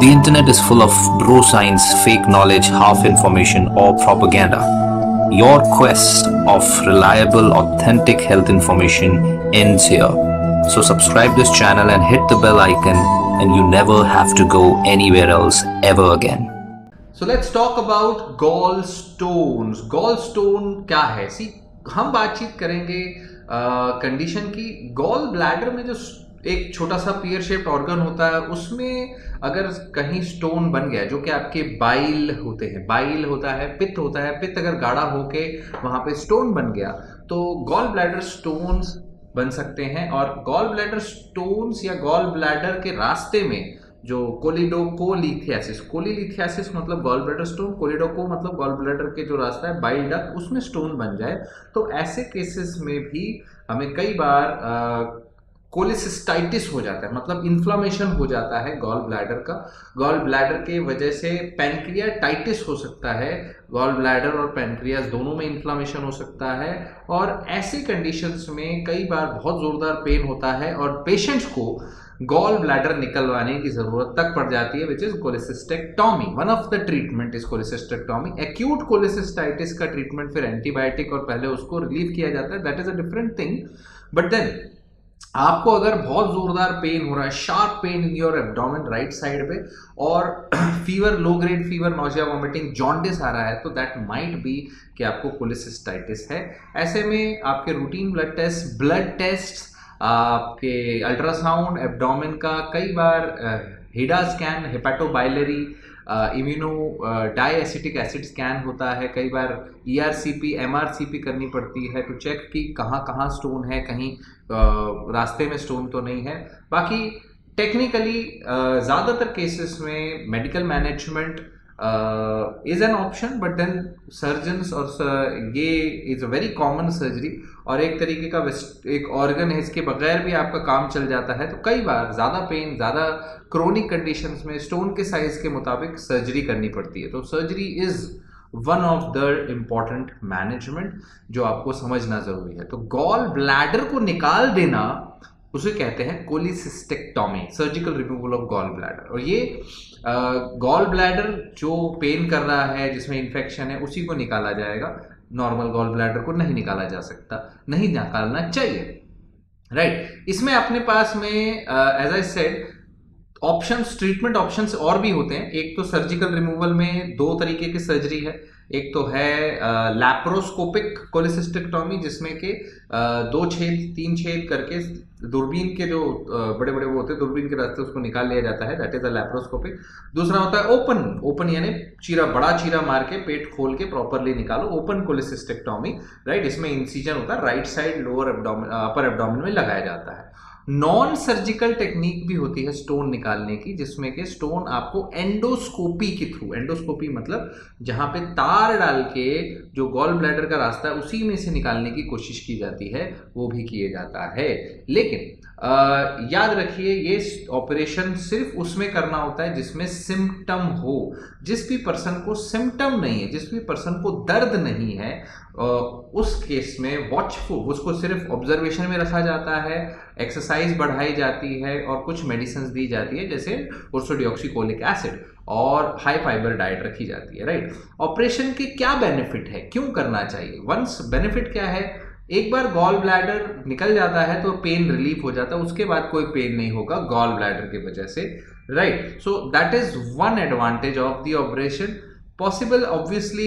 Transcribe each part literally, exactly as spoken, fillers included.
The internet is full of bro science, fake knowledge, half information, or propaganda. Your quest of reliable, authentic health information ends here. So subscribe this channel and hit the bell icon, and you never have to go anywhere else ever again. So let's talk about gallstones. Gallstone क्या है? See, हम बातचीत करेंगे condition uh, की gall bladder में जो एक छोटा सा पियर शेप्ड ऑर्गन होता है, उसमें अगर कहीं स्टोन बन गया, जो कि आपके बाइल होते हैं, बाइल होता है, पित्त होता है, पित्त अगर गाढ़ा होके वहां पे स्टोन बन गया तो गॉल ब्लैडर स्टोन्स बन सकते हैं। और गॉल ब्लैडर स्टोन्स या गॉल ब्लैडर के रास्ते में जो कोलिडोकोलिथियासिस, कोलिलिथियासिस मतलब गॉल ब्लैडर स्टोन, कोलिडोको मतलब गॉल ब्लैडर के जो रास्ता है बाइल डक्ट, उसमें स्टोन बन जाए, तो ऐसे केसेस में भी हमें कई बार आ, कोलिसिस्टाइटिस हो जाता है, मतलब इन्फ्लामेशन हो जाता है गॉल ब्लैडर का। गॉल ब्लैडर के वजह से पैनक्रियाटाइटिस हो सकता है, गॉल ब्लैडर और पैनक्रियास दोनों में इन्फ्लामेशन हो सकता है। और ऐसे कंडीशंस में कई बार बहुत जोरदार पेन होता है और पेशेंट्स को गॉल ब्लैडर निकलवाने की जरूरत तक पड़ जाती है, which is cholecystectomy. One of the treatment is cholecystectomy. Acute cholecystitis का ट्रीटमेंट फिर एंटीबायोटिक और पहले उसको रिलीव किया जाता है, that is a different thing. But then आपको अगर बहुत जोरदार पेन हो रहा है, sharp pain in your abdomen right side पे, और fever, low grade fever, nausea, vomiting, jaundice आ रहा है, तो दैट माइट बी कि आपको कोलिसिस्टाइटिस है। ऐसे में आपके routine blood test, blood test, आपके अल्ट्रासाउंड एब्डोमेन का, कई बार HIDA scan, hepatobiliary, immuno diacetic acid scan होता है, कई बार ईआरसीपी, एमआरसीपी करनी पड़ती है टू चेक कि कहाँ कहाँ स्टोन है, कहीं uh, रास्ते में स्टोन तो नहीं है। बाकी टेक्निकली ज़्यादातर केसेस में medical management is an option, but then surgeons, और ये is a very common surgery और एक तरीके का एक ऑर्गन है, इसके बगैर भी आपका काम चल जाता है। तो कई बार ज़्यादा पेन, ज़्यादा क्रोनिक कंडीशंस में स्टोन के साइज के मुताबिक सर्जरी करनी पड़ती है। तो surgery is one of the important management जो आपको समझना ज़रूरी है। तो गॉल ब्लैडर को निकाल देना उसे कहते हैं cholecystectomy, surgical removal of gall bladder. और ये गॉल ब्लैडर जो पेन कर रहा है, जिसमें इन्फेक्शन है, उसी को निकाला जाएगा। नॉर्मल गॉल ब्लैडर को नहीं निकाला जा सकता, नहीं निकालना चाहिए, राइट right? इसमें अपने पास में as I said options, treatment options और भी होते हैं। एक तो सर्जिकल रिमूवल में दो तरीके की सर्जरी है। एक तो है लैप्रोस्कोपिक कोलिसिस्टेक्टोमी, जिसमें के दो छेद, तीन छेद करके दूरबीन के जो बड़े बड़े वो होते हैं, दूरबीन के रास्ते उसको निकाल लिया जाता है, दैट इज अ लैप्रोस्कोपिक। दूसरा होता है ओपन, ओपन यानी चीरा, बड़ा चीरा मार के पेट खोल के प्रॉपरली निकालो, ओपन कोलिसिस्टेक्टोमी, राइट। इसमें इंसिजन होता है, right side lower abdomen, upper abdomen में लगाया जाता है। नॉन सर्जिकल टेक्निक भी होती है स्टोन निकालने की, जिसमें कि स्टोन आपको एंडोस्कोपी के थ्रू, एंडोस्कोपी मतलब जहां पे तार डाल के जो गॉल ब्लैडर का रास्ता है उसी में से निकालने की कोशिश की जाती है, वो भी किए जाता है। लेकिन आ, याद रखिए, ये ऑपरेशन सिर्फ उसमें करना होता है जिसमें सिम्टम हो। जिस भी पर्सन को सिम्टम नहीं है, जिस भी पर्सन को दर्द नहीं है, उस केस में वॉचफुल, उसको सिर्फ ऑब्जर्वेशन में रखा जाता है, एक्सरसाइज बढ़ाई जाती है और कुछ मेडिसिन दी जाती है, जैसे उर्सोडिऑक्सीकोलिक एसिड, और हाई फाइबर डाइट रखी जाती है, राइट। ऑपरेशन के क्या बेनिफिट है, क्यों करना चाहिए? वंस बेनिफिट क्या है, एक बार गॉल ब्लैडर निकल जाता है तो पेन रिलीफ हो जाता है, उसके बाद कोई पेन नहीं होगा गॉल ब्लैडर की वजह से, right. So that is one advantage of the operation. Possible obviously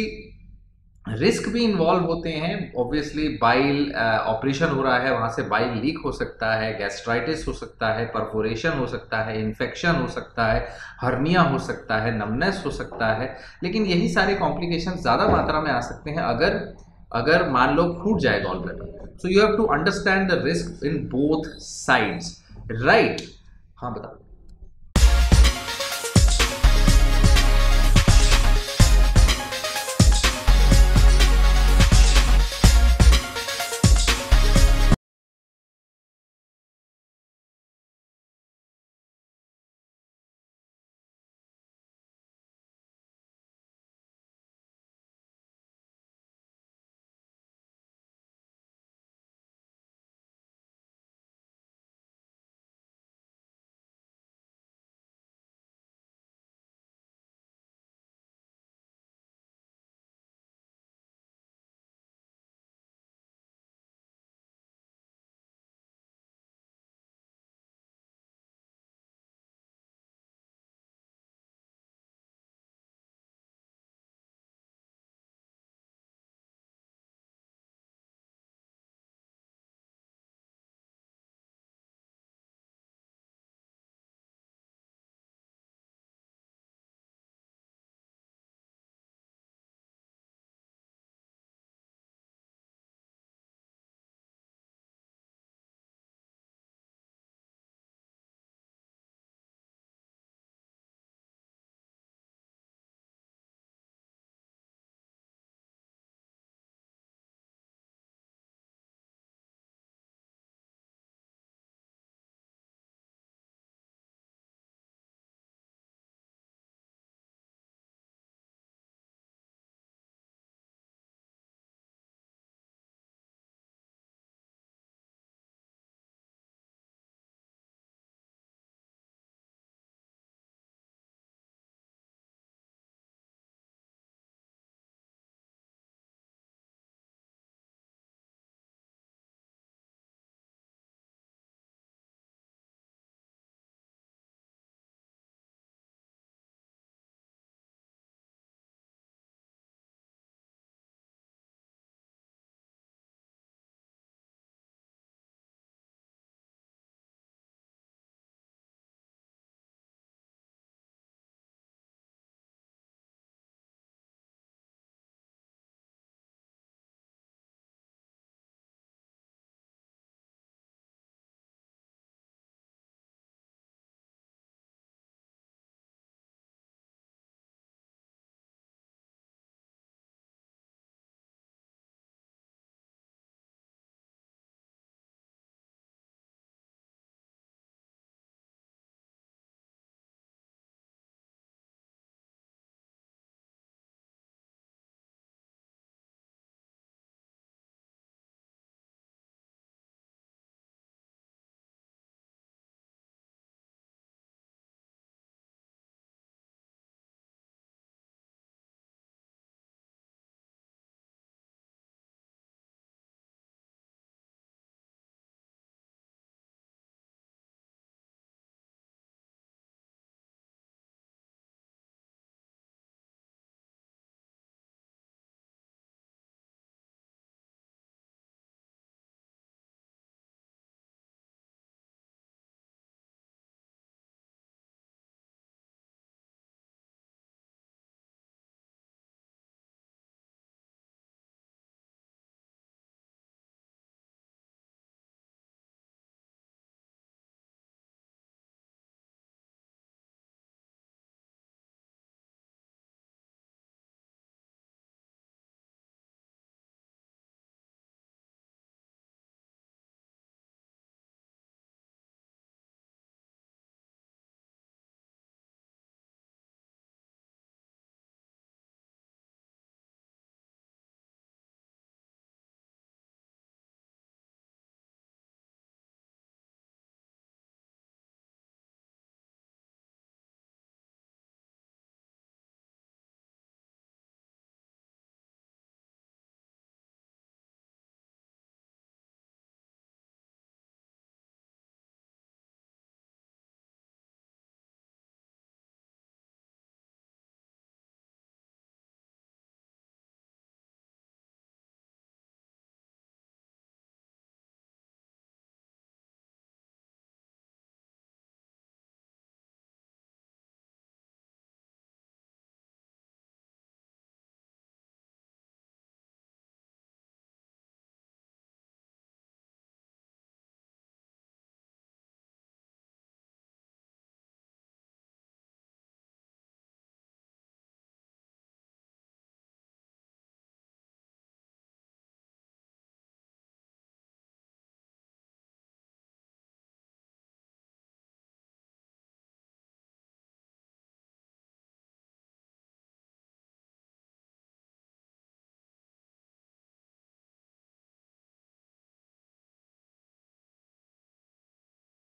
risk भी इन्वॉल्व होते हैं, ऑब्वियसली बाइल ऑपरेशन हो रहा है, वहां से बाइल लीक हो सकता है, गैस्ट्राइटिस हो सकता है, परफोरेशन हो सकता है, इन्फेक्शन हो सकता है, हर्निया हो सकता है, नमनेस हो सकता है। लेकिन यही सारे कॉम्प्लिकेशन ज़्यादा मात्रा में आ सकते हैं अगर अगर मान लो फूट जाए gall bladder. So you have to understand the risk in both sides, right. हाँ, बताओ।